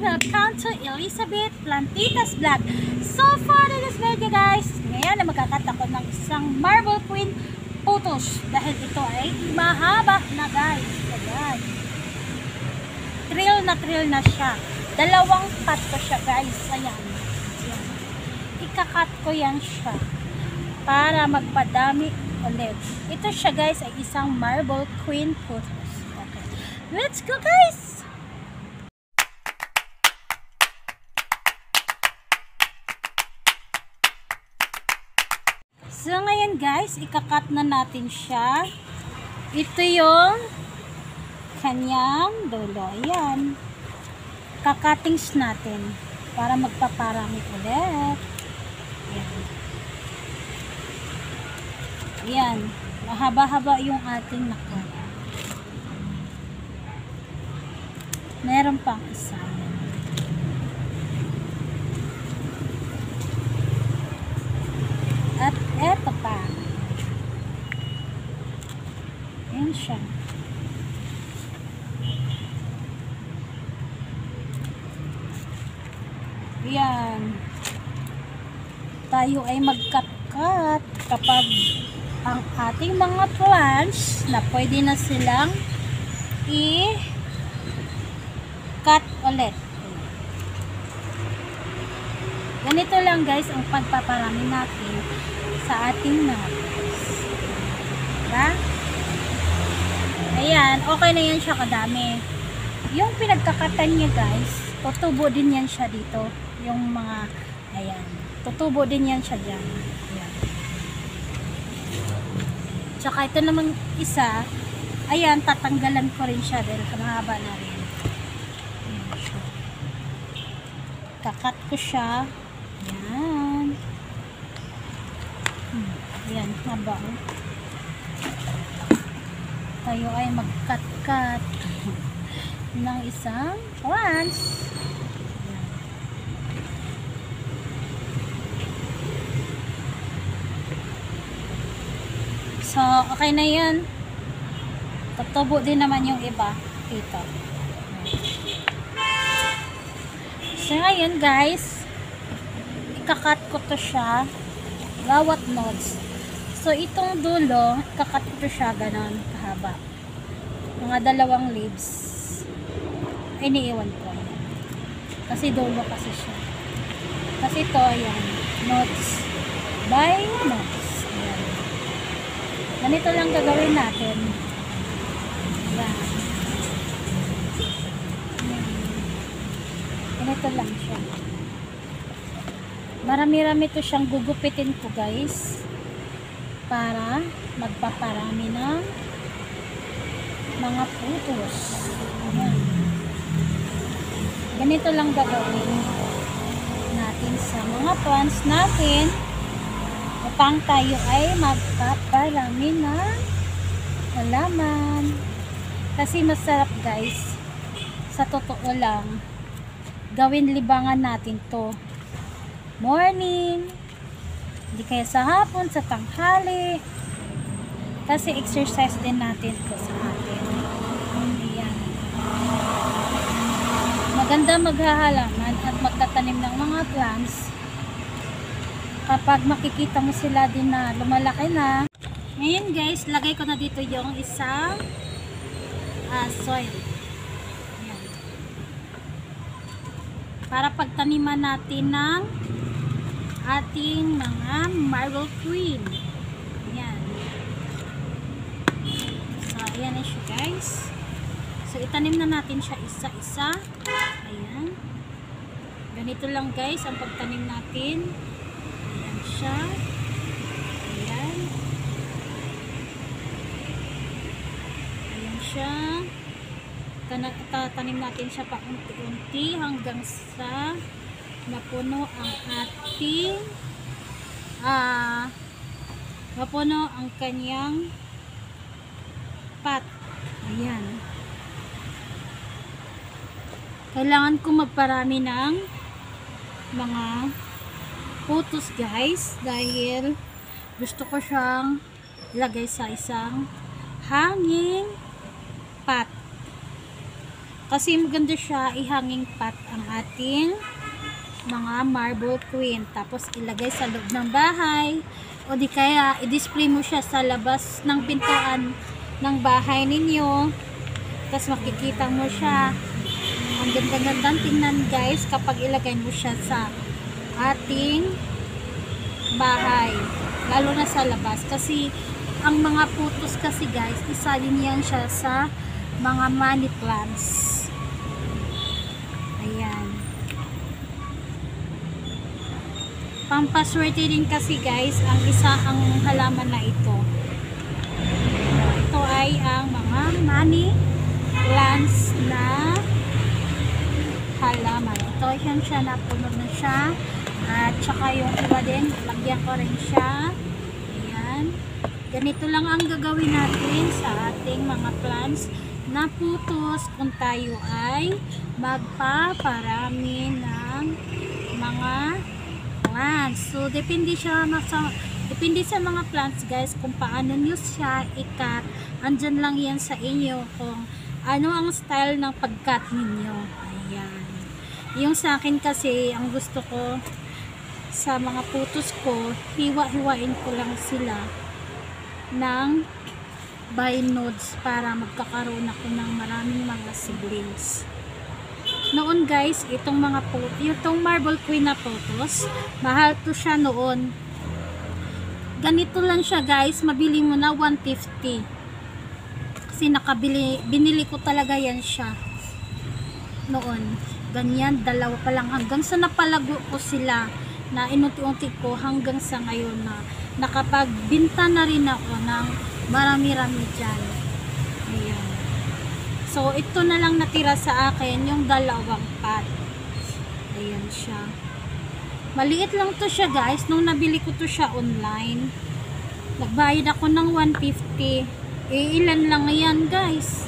Welcome to Elizabeth Plantitas Vlog. So for this video guys, ngayon na magkakat ako ng isang Marble Queen photos dahil ito ay mahaba na guys. Ayan. Trill na siya. Dalawang cut ko siya guys. Ayan. Ayan. Ikakat ko yan siya para magpadami ulit. Ito siya guys ay isang Marble Queen photos. Okay. Let's go guys! So ngayon guys, ikakat na natin siya. Ito yung kanyang dulo. Ayan. Kakatings natin para magpaparami ulit. Ayan. Ayan. Mahaba-haba yung ating nakat. Meron pang isa. At eto pa. Ayan siya. Ayan. Tayo ay magkat-kat kapag ang ating mga plants na pwede na silang i-cut ulit. Ganito lang guys ang pagpaparami natin sa ating notes. Diba? Ayan, okay na yan siya kadami. Yung pinagkakatan niya guys, tutubo din yan siya dito. Yung mga, ayan, tutubo din yan siya dyan. Ayan. Tsaka ito namang isa, ayan, tatanggalan ko rin siya dahil mahaba na rin. Ayan siya. Kakat ko siya. Ayan. Ayan, haba. Tayo ay mag-cut-cut ng isang plants. Ayan. So, okay na yan. Tutubo din naman yung iba. Ito. So, ngayon guys, ikakat ko to siya bawat nodes. So itong dulo, ikakat ko to siya ganon kahaba. Mga 2 leaves. Ay iniiwan ko. Kasi dulo kasi siya. Kasi ito, ayan, nodes by nodes. Ayan. Ganito lang gagawin natin. Ayan. Ganito lang siya. Marami-rami to siyang gugupitin ko guys para magpaparami ng mga putos. Ayan. Ganito lang gagawin natin sa mga plants natin upang tayo ay magpaparami ng halaman. Kasi masarap guys, sa totoo lang, gawin libangan natin to. Morning, hindi kaya sa hapon, sa tanghali, kasi exercise din natin po sa atin. Ayan. Maganda maghahalaman at magtatanim ng mga plants kapag makikita mo sila din na lumalaki na. Ngayon guys, lagay ko na dito yung isang soil. Ayan. Para pagtaniman natin ng ating mga Marble Queen. Ayan. So, ayan na siya guys. So, itanim na natin siya isa-isa. Ayan. Ganito lang guys ang pagtanim natin. Ayan siya. Ayan. Ayan siya. Tatanim natin siya pa unti-unti hanggang sa mapuno ang ating mapuno ang kanyang pot. Ayan. Kailangan ko magparami ng mga putos guys dahil gusto ko siyang ilagay sa isang hanging pot. Kasi maganda siya ihanging pot ang ating mga marble queen. Tapos ilagay sa loob ng bahay. O di kaya i-display mo siya sa labas ng pintuan ng bahay ninyo. Tapos makikita mo siya. Ang ganda-gandang tingnan guys kapag ilagay mo siya sa ating bahay. Lalo na sa labas. Kasi ang mga putos kasi guys, isa din yan siya sa mga money plants. Ayan. Pampaswerte din kasi guys ang halaman na ito. Ito ay ang mga money plants na halaman. Ito yan siya, napuno na siya. At saka yung iba din, lagyan ko rin siya. Ayan. Ganito lang ang gagawin natin sa ating mga plants na putos kung tayo ay magpaparami ng mga plants. So, depende sa mga plants guys kung paano nyo siya i-cut. Andyan lang yan sa inyo kung ano ang style ng pag-cut ninyo. Ayan. Yung sa akin kasi, ang gusto ko sa mga putos ko, hiwa-hiwain ko lang sila ng binodes para magkakaroon ako ng maraming mga siblings. Noon guys, itong mga itong marble queen na putos, mahal to siya noon. Ganito lang siya guys, mabili mo na 150. Kasi binili ko talaga yan siya noon. Ganyan, dalawa pa lang hanggang sa napalago ko sila na inunti-unti ko hanggang sa ngayon na nakapagbinta na rin ako ng marami-rami dyan. Ayan. So, ito na lang natira sa akin, yung dalawang pot. Ayan siya. Maliit lang to siya guys. Nung nabili ko to siya online, nagbayad ako ng 150. Ilan lang yan guys.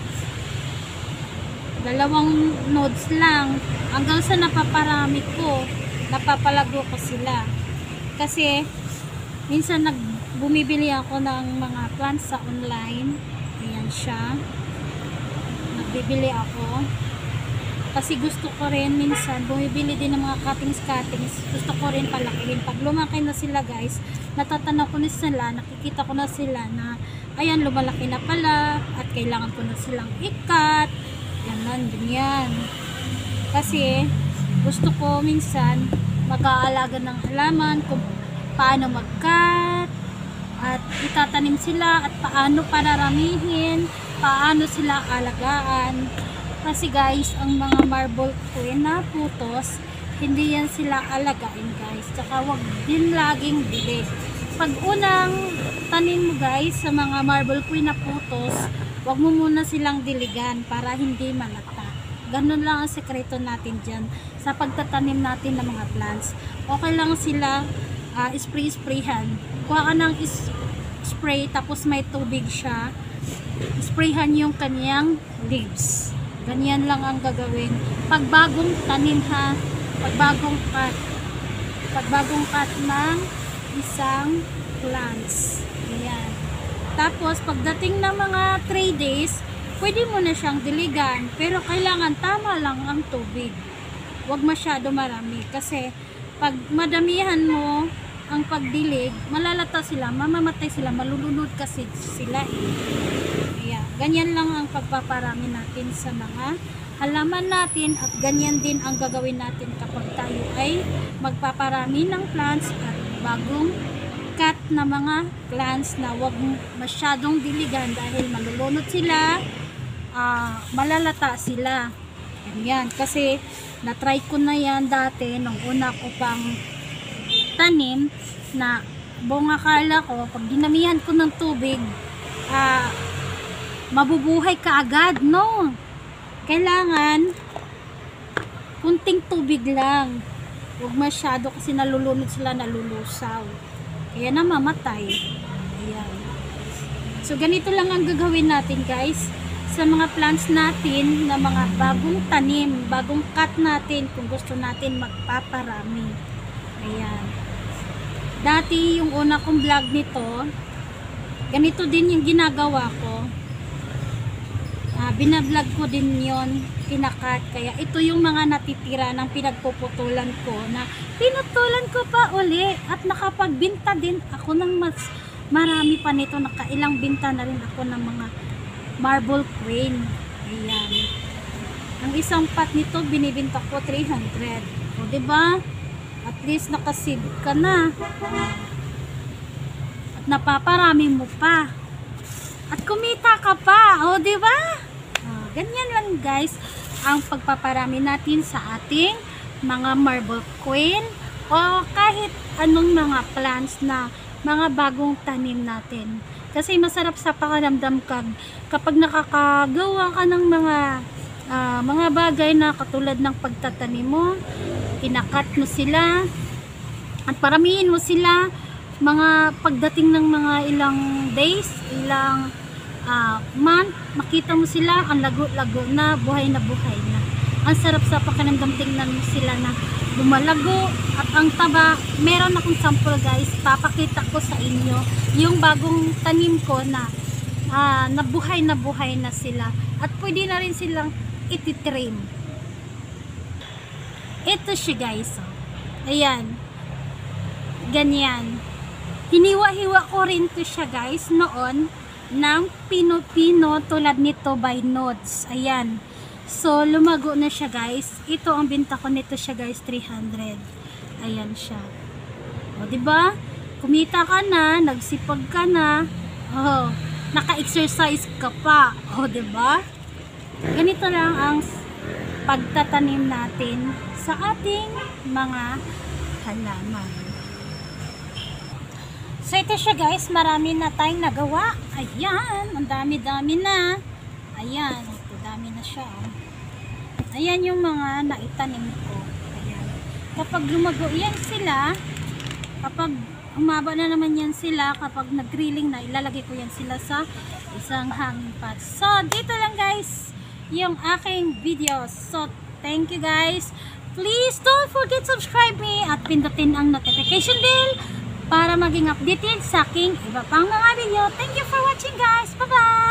Dalawang nodes lang. Hanggang sa napaparami ko, napapalago ko sila. Kasi, minsan bumibili ako ng mga plants sa online. Ayan siya. Nagbibili ako. Kasi gusto ko rin minsan, bumibili din ng mga cuttings. Gusto ko rin palakihin. Pag lumaki na sila guys, natatanaw ko na sila, nakikita ko na sila na, ayan, lumalaki na pala, at kailangan ko na silang i-cut. Yan, ganyan. Kasi, gusto ko minsan, mag-aalaga ng halaman, kung paano mag-cut, at itatanim sila, at paano pararamihin, paano sila alagaan. Kasi guys, ang mga marble queen na putos, hindi yan sila alagain guys. Tsaka wag din laging bili. Pag unang tanim mo guys sa mga marble queen na putos, wag mo muna silang diligan para hindi malata. Ganun lang ang sekreto natin dyan sa pagtatanim natin ng mga plants. Okay lang sila spray-sprayhan. Kuha ka ng spray tapos may tubig siya. Sprayhan yung kanyang leaves. Ganyan lang ang gagawin. Pag bagong tanim ha, pag bagong cut ng isang plants. Ayan. Tapos, pagdating ng mga 3 days, pwede mo na siyang diligan. Pero kailangan tama lang ang tubig. Huwag masyado marami. Kasi, pag madamihan mo ang pagdilig, malalata sila, mamamatay sila, malulunod kasi sila eh. Ayan. Ganyan lang ang pagpaparami natin sa mga halaman natin at ganyan din ang gagawin natin kapag tayo ay magpaparami ng plants at bagong cut na mga plants na wag masyadong diligan dahil malulunod sila, malalata sila. Yan, kasi na-try ko na yan dati nung una ko pang tanim na buong akala ko pag dinamihan ko ng tubig mabubuhay ka agad, no? Kailangan kunting tubig lang, huwag masyado kasi nalulunod sila, nalulusaw, kaya namamatay. Ayan. So ganito lang ang gagawin natin guys sa mga plants natin na mga bagong tanim, bagong cut natin kung gusto natin magpaparami. Ayan. Dati yung una kong vlog nito, ganito din yung ginagawa ko. binablog ko din yon, kinakat. Kaya ito yung mga natitira ng pinagpuputulan ko na pinutulan ko pa uli at nakapagbinta din ako ng mas marami pa nito. Nakailang binta na rin ako ng mga marble queen. Ayan. Ang isang pot nito binibinta ko 300. O diba? At least nakasave ka na. At napaparami mo pa. At kumita ka pa. O diba? Ganyan lang guys ang pagpaparami natin sa ating mga marble queen o kahit anong mga plants na mga bagong tanim natin. Kasi masarap sa pakiramdam kapag nakakagawa ka ng mga bagay na katulad ng pagtatanim mo, kinakat mo sila at paramihin mo sila. Mga pagdating ng mga ilang days, ilang month, makita mo sila ang lago-lago na, buhay na. Ang sarap sa pakiramdam, tingnan mo sila na lumalago at ang taba. Meron akong sample guys, papakita ko sa inyo yung bagong tanim ko na nabuhay na sila at pwede na rin silang ititrim. Ito siya guys, ayan, ganyan. Hiniwa-hiwa ko rin to siya guys noon ng pino-pino tulad nito by nodes. Ayan. So, lumago na siya guys. Ito ang binta ko nito siya guys, 300. Ayan siya. O, diba? Kumita ka na, nagsipag ka na. Oh, naka-exercise ka pa. O, diba? Ganito lang ang pagtatanim natin sa ating mga halaman. So ito siya guys, marami na tayong nagawa. Ayan, ang dami-dami na. Ayan, ito dami na siya. Ayan yung mga naitanim ko. Ayan. Kapag lumago yan sila, kapag umaba na naman yan sila, kapag nag-grilling na, ilalagay ko yan sila sa isang hanging pot. So dito lang guys yung aking video. So thank you guys. Please don't forget to subscribe me at pindutin ang notification bell para maging updated sa aking iba pang mga video. Thank you for watching guys. Bye-bye!